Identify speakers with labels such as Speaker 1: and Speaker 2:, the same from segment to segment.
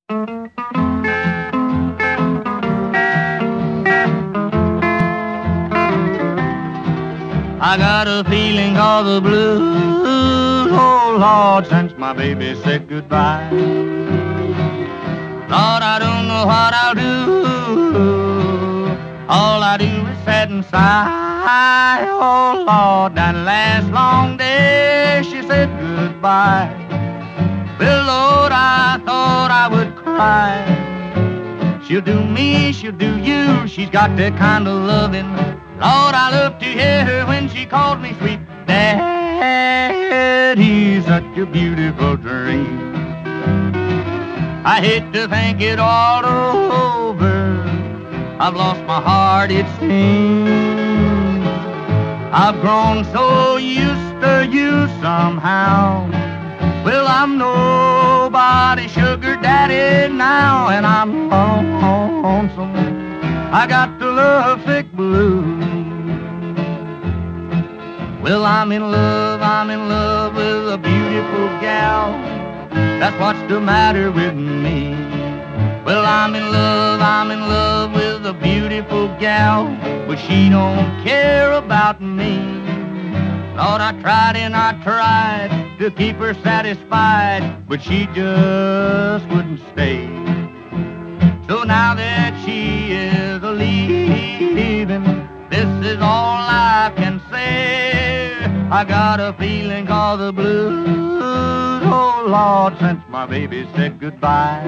Speaker 1: I got a feeling of the blues, oh Lord, since my baby said goodbye. Lord, I don't know what I'll do. All I do is sit and sigh. Oh Lord, that last long day she said goodbye. Well, Lord, I thought I would cry. She'll do me, she'll do you. She's got that kind of loving. Lord, I love to hear her when she called me sweet Daddy. Such a beautiful dream. I hate to think it all over. I've lost my heart, it seems. I've grown so used to you somehow. Well, I'm nobody's sugar daddy now, and I'm lonesome. I got the lovesick blues. Well, I'm in love with a beautiful gal. That's what's the matter with me. Well, I'm in love with a beautiful gal, but she don't care about me. Lord, I tried and I tried to keep her satisfied, but she just wouldn't stay. So now that she is a-leaving, this is all I can say. I got a feeling of the blues, oh Lord, since my baby said goodbye.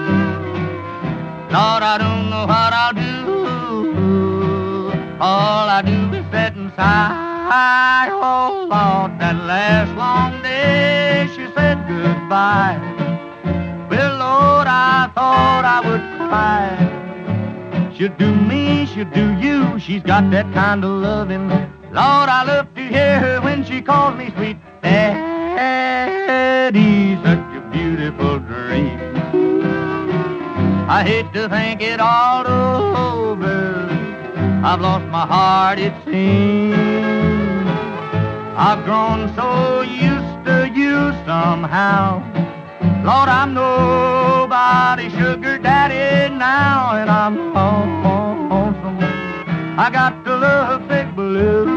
Speaker 1: Lord, I don't know what I'll do. All I do is sit and sigh. Oh Lord, that last long day she said goodbye. Well, Lord, I thought I would cry. She'll do me, she'll do you. She's got that kind of loving. Lord, I love to hear her when she calls me sweet Daddy. Such a beautiful dream. I hate to think it all over. I've lost my heart, it seems. I've grown so used to you somehow. Lord, I'm nobody's sugar daddy now, and I'm lonesome. I got the lovesick blues.